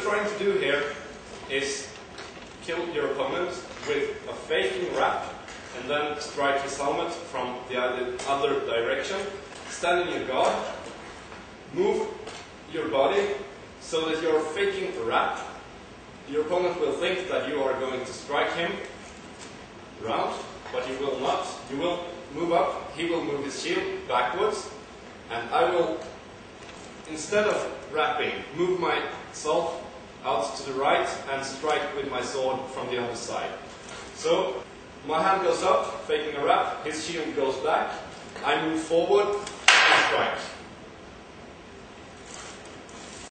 trying to do here is kill your opponent with a faking wrap and then strike his helmet from the other direction. Stand in your guard, move your body so that you're faking a wrap. Your opponent will think that you are going to strike him round, but you will not. You will move up, he will move his shield backwards, and I will, instead of wrapping, move myself out to the right and strike with my sword from the other side. So, my hand goes up, faking a wrap, his shield goes back, I move forward and strike.